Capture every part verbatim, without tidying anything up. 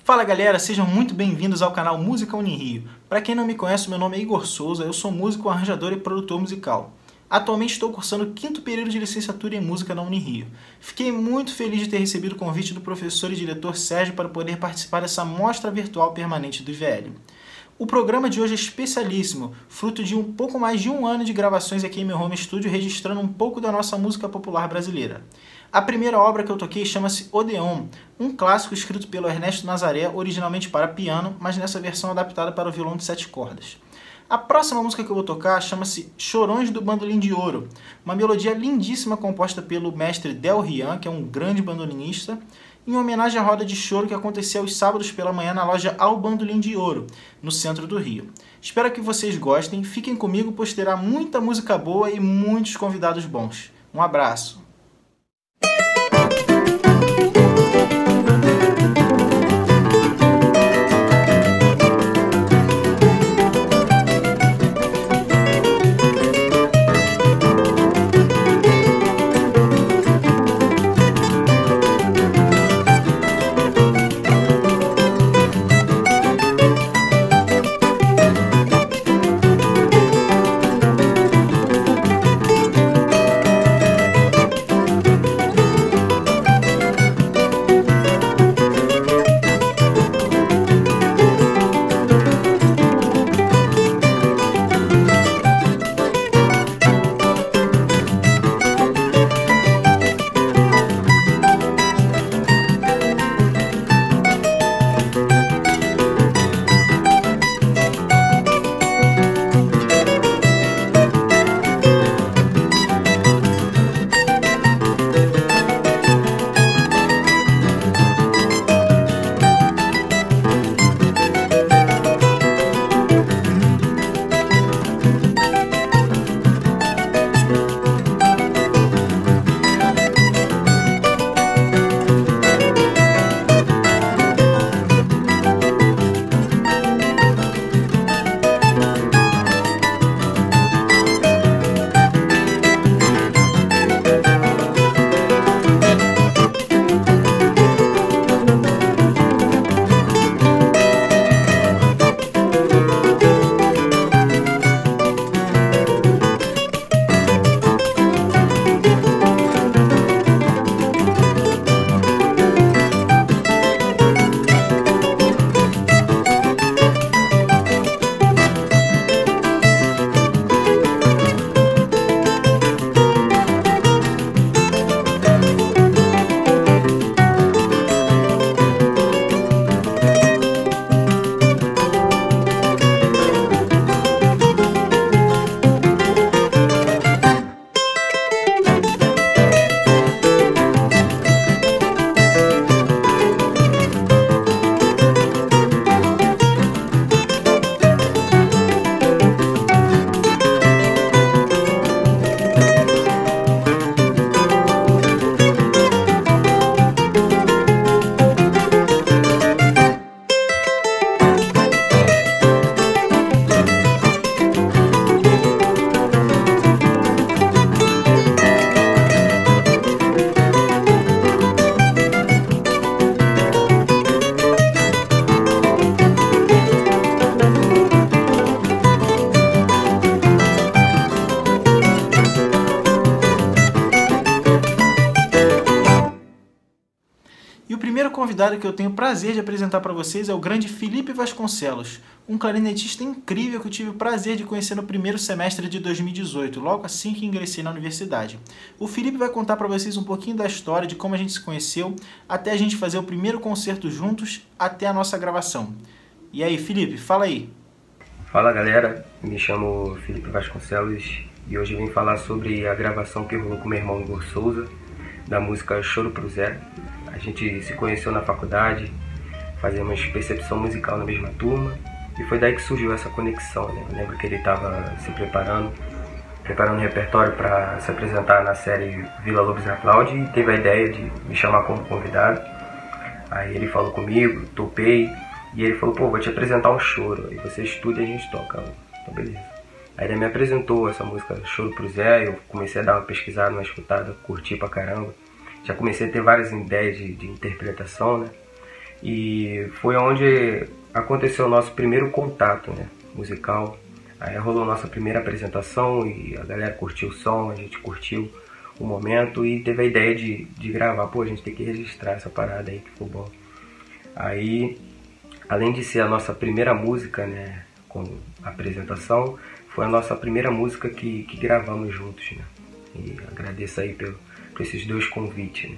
Fala galera, sejam muito bem-vindos ao canal Música Unirio. Para quem não me conhece, meu nome é Igor Souza, eu sou músico, arranjador e produtor musical. Atualmente estou cursando o quinto período de licenciatura em música na Unirio. Fiquei muito feliz de ter recebido o convite do professor e diretor Sérgio para poder participar dessa mostra virtual permanente do I V L. O programa de hoje é especialíssimo, fruto de um pouco mais de um ano de gravações aqui em meu home studio, registrando um pouco da nossa música popular brasileira. A primeira obra que eu toquei chama-se Odeon, um clássico escrito pelo Ernesto Nazaré, originalmente para piano, mas nessa versão adaptada para o violão de sete cordas. A próxima música que eu vou tocar chama-se Chorões do Bandolim de Ouro, uma melodia lindíssima composta pelo mestre Del Rian, que é um grande bandolinista, em homenagem à roda de choro que acontecia aos sábados pela manhã na loja Ao Bandolim de Ouro, no centro do Rio. Espero que vocês gostem, fiquem comigo, pois terá muita música boa e muitos convidados bons. Um abraço! E o primeiro convidado que eu tenho o prazer de apresentar para vocês é o grande Felipe Vasconcelos, um clarinetista incrível que eu tive o prazer de conhecer no primeiro semestre de dois mil e dezoito, logo assim que ingressei na universidade. O Felipe vai contar para vocês um pouquinho da história, de como a gente se conheceu, até a gente fazer o primeiro concerto juntos, até a nossa gravação. E aí, Felipe, fala aí. Fala galera, me chamo Felipe Vasconcelos e hoje vim falar sobre a gravação que rolou com meu irmão Igor Souza, da música Choro pro Zé. A gente se conheceu na faculdade, fazíamos percepção musical na mesma turma e foi daí que surgiu essa conexão, né? Eu lembro que ele estava se preparando, preparando um repertório para se apresentar na série Vila Lobos Aplaude e teve a ideia de me chamar como convidado. Aí ele falou comigo, topei e ele falou, pô, vou te apresentar um choro, aí você estuda e a gente toca. Então beleza. Aí ele me apresentou essa música Choro pro Zé, eu comecei a dar uma pesquisada, uma escutada, curti pra caramba. Já comecei a ter várias ideias de, de interpretação, né? E foi onde aconteceu o nosso primeiro contato, né, musical. Aí rolou nossa primeira apresentação e a galera curtiu o som, a gente curtiu o momento e teve a ideia de, de gravar. Pô, a gente tem que registrar essa parada aí que ficou bom. Aí, além de ser a nossa primeira música, né, com apresentação, foi a nossa primeira música que, que gravamos juntos, né. E agradeço aí pelo, por esses dois convites, né.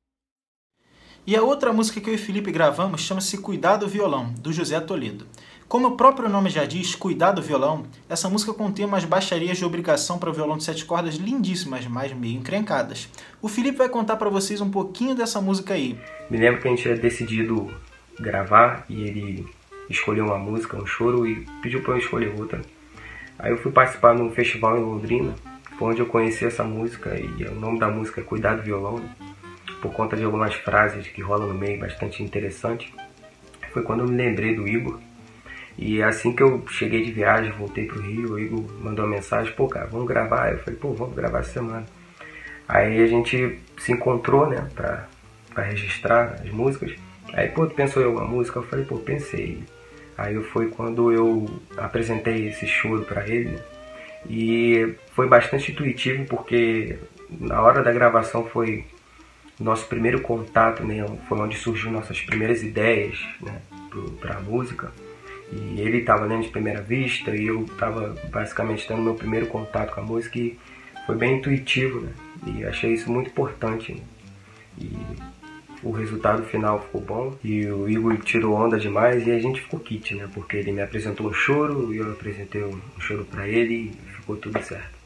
E a outra música que eu e Felipe gravamos chama-se Cuidado Violão, do José Toledo. Como o próprio nome já diz, Cuidar do Violão, essa música contém umas baixarias de obrigação para violão de sete cordas lindíssimas, mas meio encrencadas. O Felipe vai contar para vocês um pouquinho dessa música aí. Me lembro que a gente tinha decidido gravar e ele escolheu uma música, um choro, e pediu para eu escolher outra. Aí eu fui participar num festival em Londrina, foi onde eu conheci essa música, e o nome da música é Cuidar do Violão, por conta de algumas frases que rolam no meio, bastante interessante. Foi quando eu me lembrei do Igor. E assim que eu cheguei de viagem, voltei pro Rio, o Igor mandou uma mensagem, pô cara, vamos gravar? Eu falei, pô, vamos gravar essa semana. Aí a gente se encontrou, né, pra, pra registrar as músicas. Aí, pô, tu pensou em alguma música? Eu falei, pô, pensei. Aí foi quando eu apresentei esse choro pra ele, né? E foi bastante intuitivo, porque na hora da gravação foi nosso primeiro contato mesmo, foi onde surgiu nossas primeiras ideias, né, pra música. E ele estava lendo de primeira vista e eu estava basicamente tendo meu primeiro contato com a música, e foi bem intuitivo, né? E achei isso muito importante, né? E o resultado final ficou bom e o Igor tirou onda demais e a gente ficou kit, né? Porque ele me apresentou um choro e eu apresentei um choro para ele e ficou tudo certo.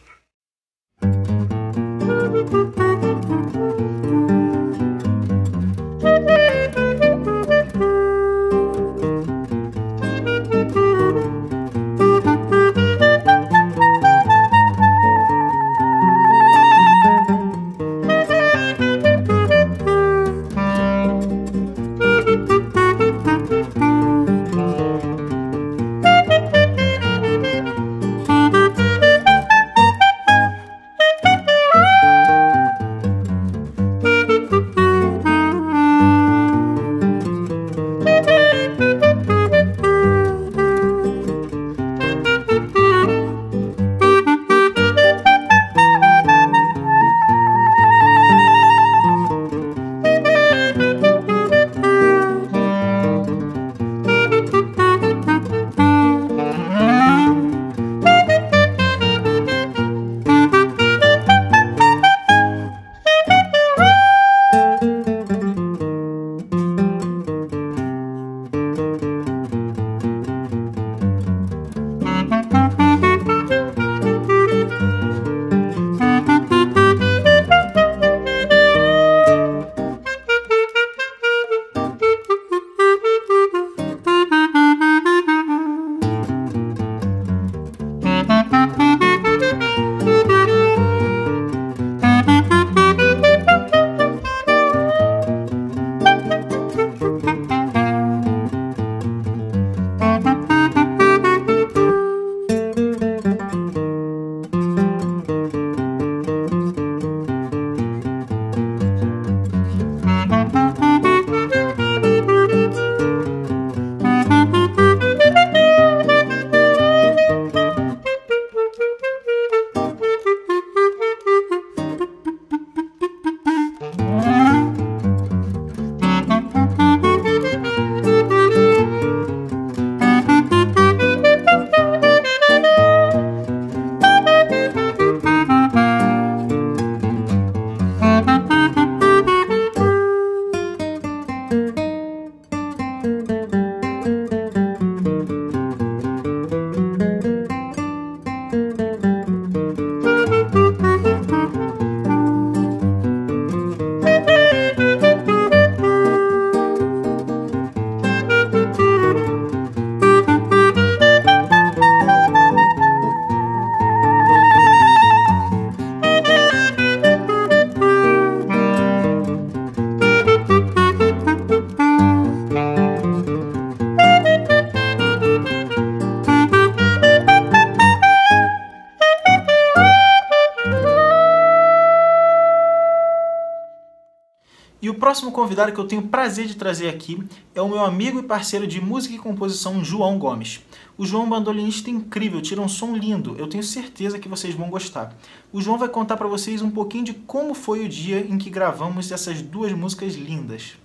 E o próximo convidado que eu tenho o prazer de trazer aqui é o meu amigo e parceiro de música e composição, João Gomes. O João é um bandolinista incrível, tira um som lindo, eu tenho certeza que vocês vão gostar. O João vai contar para vocês um pouquinho de como foi o dia em que gravamos essas duas músicas lindas.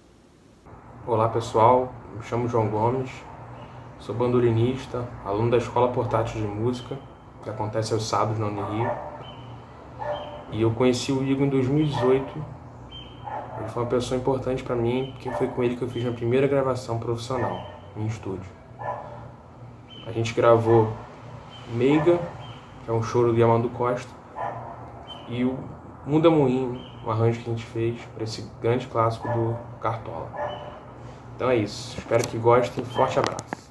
Olá pessoal, me chamo João Gomes, sou bandolinista, aluno da Escola Portátil de Música, que acontece aos sábados na Unirio. E eu conheci o Igor em dois mil e dezoito. Ele foi uma pessoa importante para mim, porque foi com ele que eu fiz minha primeira gravação profissional em estúdio. A gente gravou Meiga, que é um choro do Yamando Costa, e o Muda Moinho, um arranjo que a gente fez para esse grande clássico do Cartola. Então é isso, espero que gostem, forte abraço.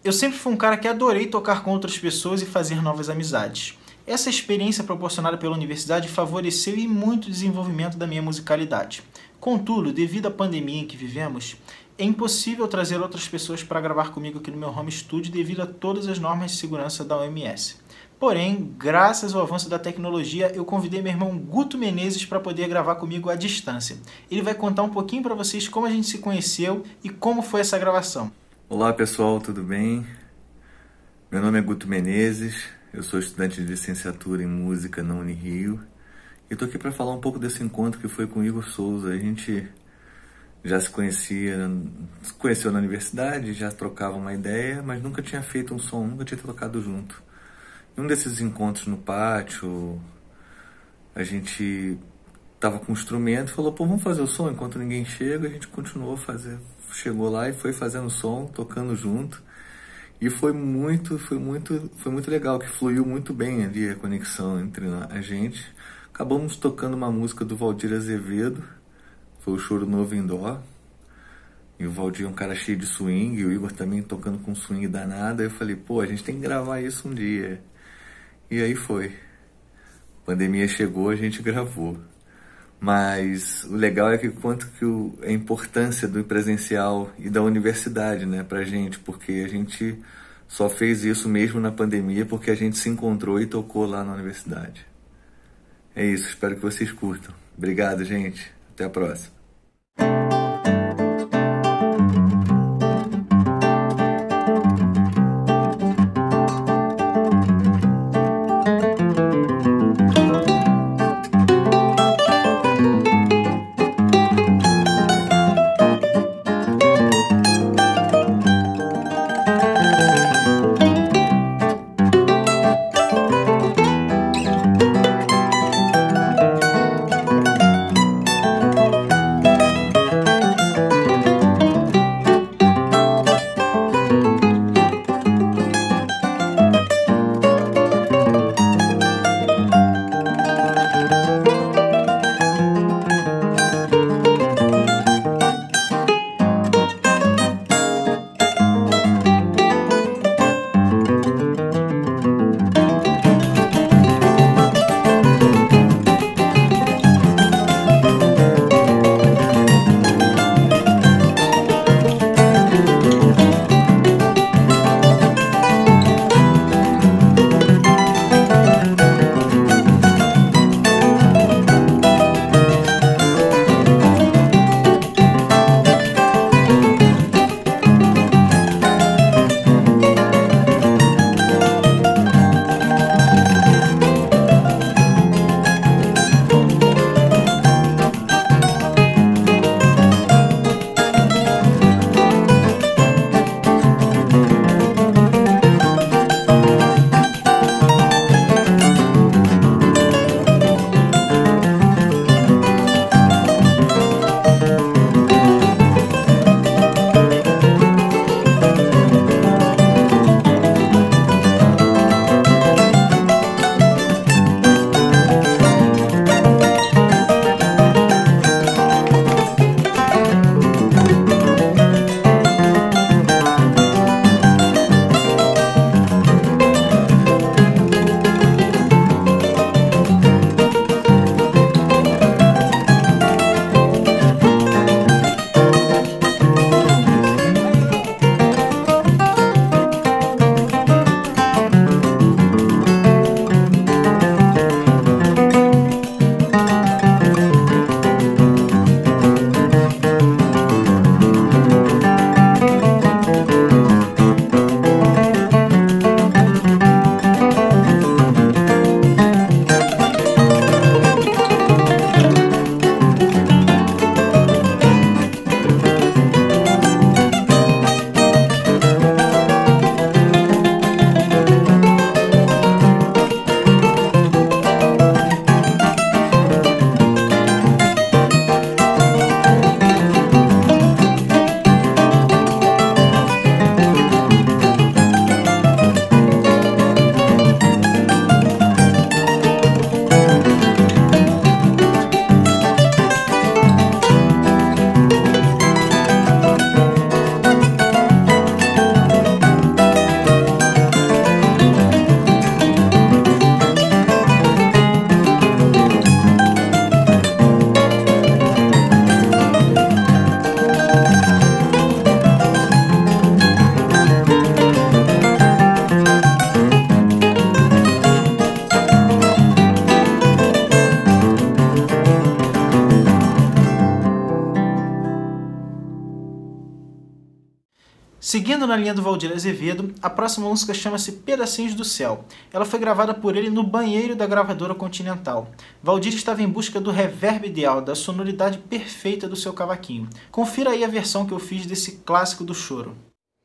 Eu sempre fui um cara que adorei tocar com outras pessoas e fazer novas amizades. Essa experiência proporcionada pela universidade favoreceu e muito o desenvolvimento da minha musicalidade. Contudo, devido à pandemia em que vivemos, é impossível trazer outras pessoas para gravar comigo aqui no meu home studio devido a todas as normas de segurança da O M S. Porém, graças ao avanço da tecnologia, eu convidei meu irmão Guto Menezes para poder gravar comigo à distância. Ele vai contar um pouquinho para vocês como a gente se conheceu e como foi essa gravação. Olá pessoal, tudo bem? Meu nome é Guto Menezes, eu sou estudante de licenciatura em música na Unirio e estou aqui para falar um pouco desse encontro que foi com o Igor Souza. A gente já se conhecia, se conheceu na universidade, já trocava uma ideia, mas nunca tinha feito um som, nunca tinha tocado junto. Em um desses encontros no pátio, a gente estava com um instrumento e falou, pô, vamos fazer o som enquanto ninguém chega. A gente continuou a fazer, chegou lá e foi fazendo som, tocando junto. E foi muito, foi muito, foi muito legal, que fluiu muito bem ali a conexão entre a gente. Acabamos tocando uma música do Valdir Azevedo, foi o Choro Novo em Dó. E o Valdir é um cara cheio de swing, e o Igor também tocando com swing danado. Aí eu falei, pô, a gente tem que gravar isso um dia. E aí foi. A pandemia chegou, a gente gravou. Mas o legal é que quanto que o, a importância do presencial e da universidade, né, pra gente, porque a gente só fez isso mesmo na pandemia porque a gente se encontrou e tocou lá na universidade. É isso, espero que vocês curtam. Obrigado, gente. Até a próxima. Seguindo na linha do Valdir Azevedo, a próxima música chama-se Pedacinhos do Céu. Ela foi gravada por ele no banheiro da gravadora Continental. Valdir estava em busca do reverb ideal, da sonoridade perfeita do seu cavaquinho. Confira aí a versão que eu fiz desse clássico do choro.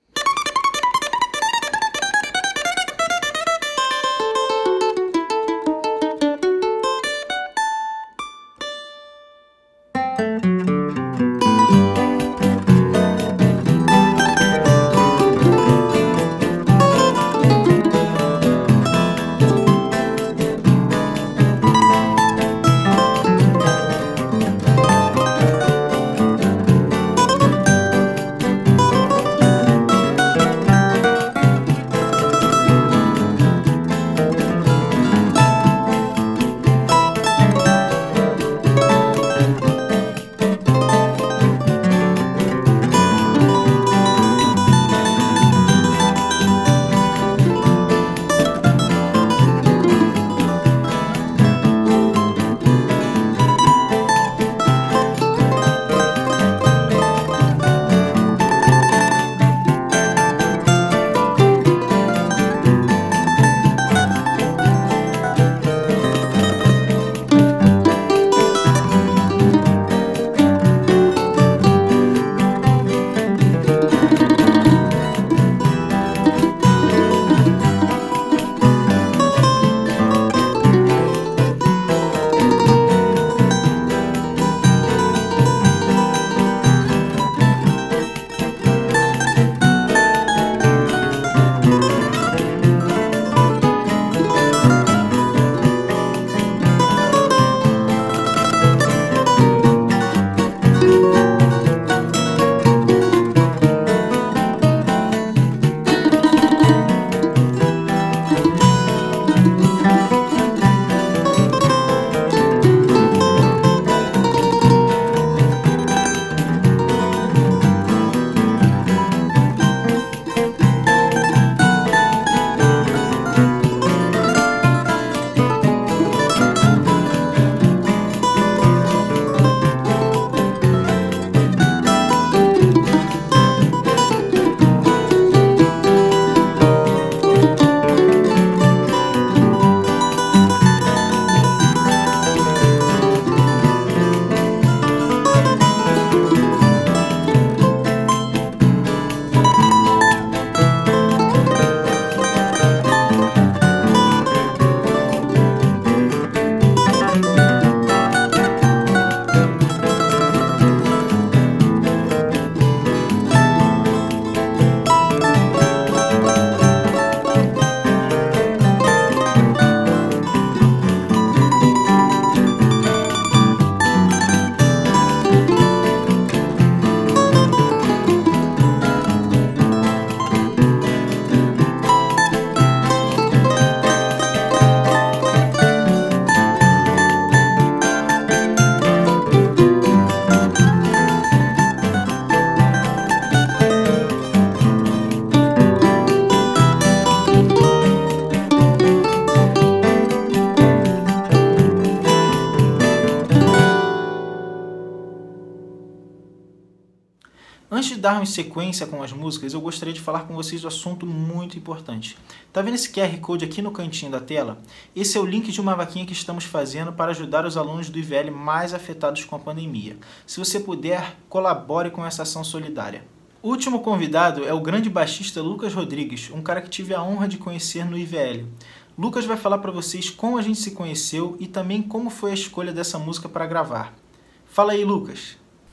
Antes de darmos sequência com as músicas, eu gostaria de falar com vocês um assunto muito importante. Tá vendo esse Q R Code aqui no cantinho da tela? Esse é o link de uma vaquinha que estamos fazendo para ajudar os alunos do I V L mais afetados com a pandemia. Se você puder, colabore com essa ação solidária. O último convidado é o grande baixista Lucas Rodrigues, um cara que tive a honra de conhecer no I V L. Lucas vai falar para vocês como a gente se conheceu e também como foi a escolha dessa música para gravar. Fala aí, Lucas.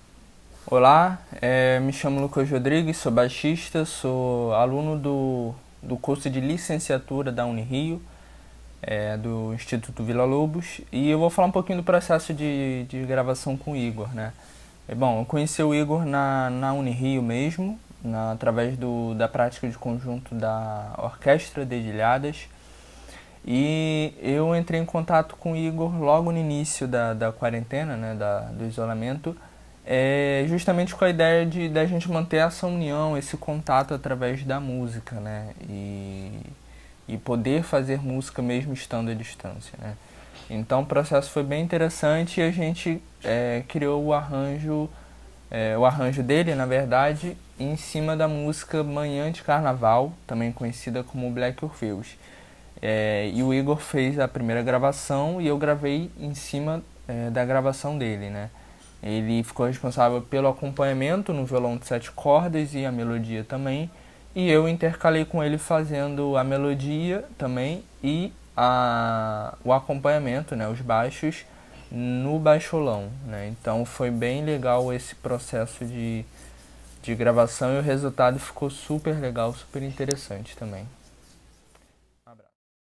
Olá, é, me chamo Lucas Rodrigues, sou baixista, sou aluno do, do curso de licenciatura da Unirio, é, do Instituto Vila Lobos, e eu vou falar um pouquinho do processo de, de gravação com o Igor, né? É, bom, eu conheci o Igor na, na Unirio mesmo, na, através do, da prática de conjunto da Orquestra Dedilhadas, e eu entrei em contato com o Igor logo no início da, da quarentena, né, da, do isolamento, É justamente com a ideia de da gente manter essa união, esse contato através da música, né? E, e poder fazer música mesmo estando à distância, né? Então o processo foi bem interessante e a gente é, criou o arranjo é, o arranjo dele, na verdade, em cima da música Manhã de Carnaval, também conhecida como Black Orpheus. É, e o Igor fez a primeira gravação e eu gravei em cima é, da gravação dele, né? Ele ficou responsável pelo acompanhamento no violão de sete cordas e a melodia também. E eu intercalei com ele fazendo a melodia também e a, o acompanhamento, né, os baixos, no baixolão, né? Então foi bem legal esse processo de, de gravação e o resultado ficou super legal, super interessante também. Um abraço.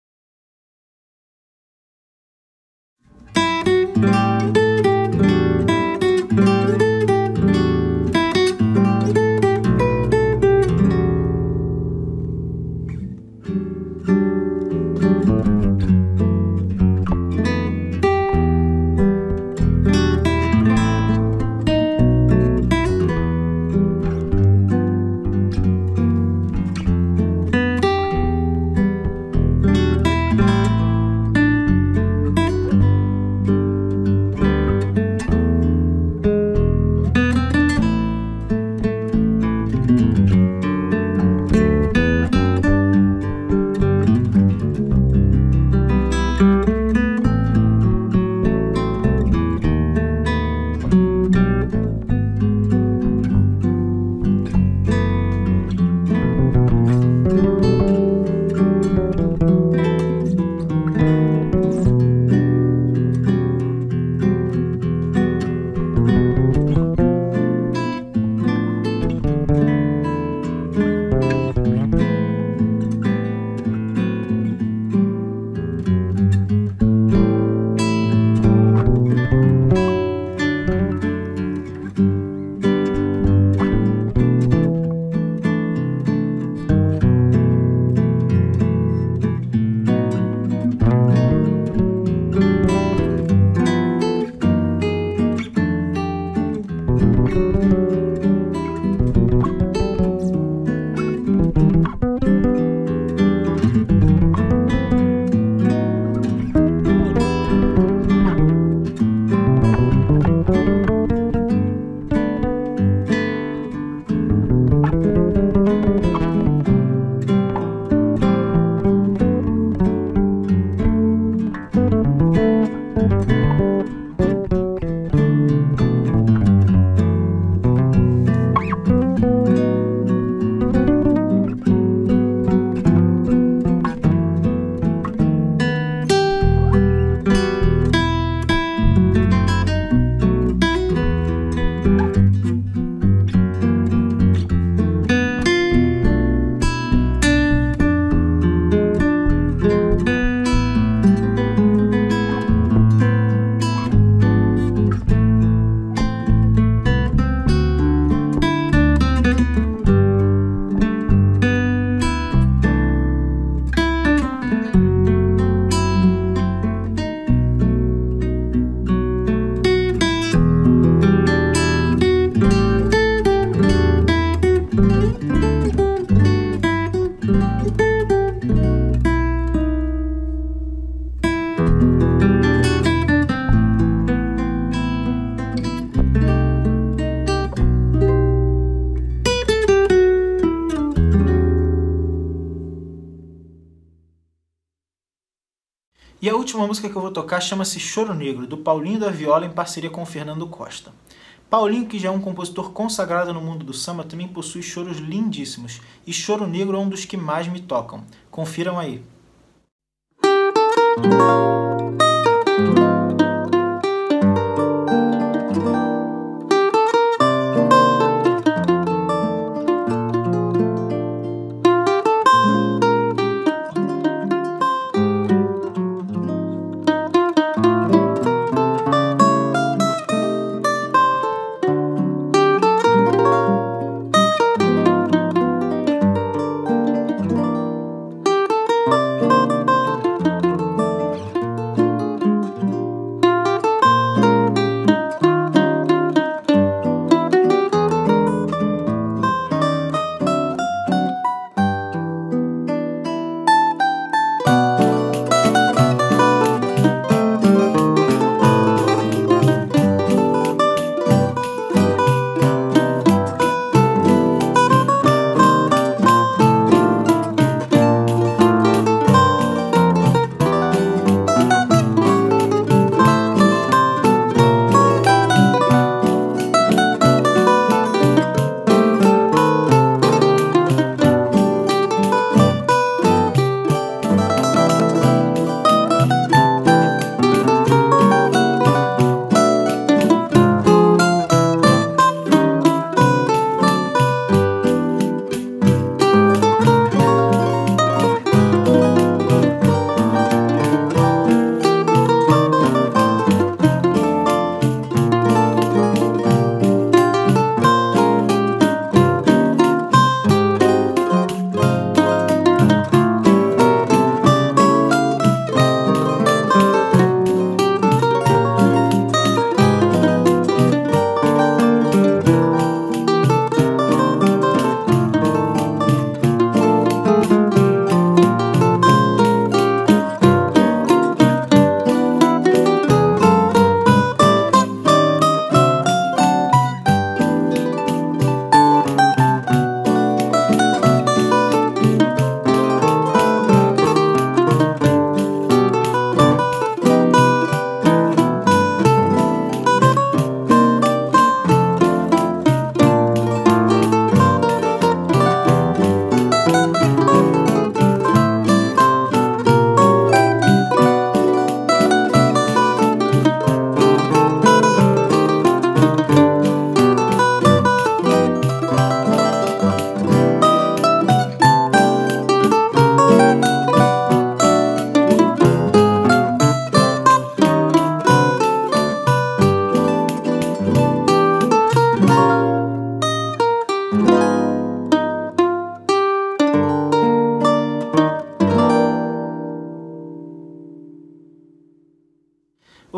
E a última música que eu vou tocar chama-se Choro Negro, do Paulinho da Viola em parceria com o Fernando Costa. Paulinho, que já é um compositor consagrado no mundo do samba, também possui choros lindíssimos, e Choro Negro é um dos que mais me tocam. Confiram aí.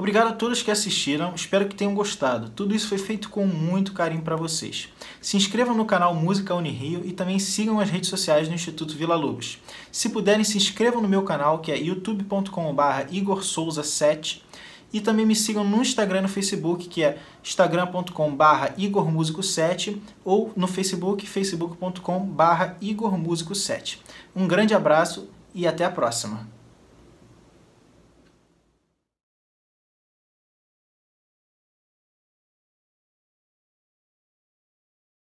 Obrigado a todos que assistiram, espero que tenham gostado. Tudo isso foi feito com muito carinho para vocês. Se inscrevam no canal Música Unirio e também sigam as redes sociais do Instituto Vila Lobos. Se puderem, se inscrevam no meu canal, que é youtube ponto com barra igor souza sete, e também me sigam no Instagram e no Facebook, que é instagram ponto com barra igor músico sete, ou no Facebook, facebook ponto com barra igor músico sete. Um grande abraço e até a próxima!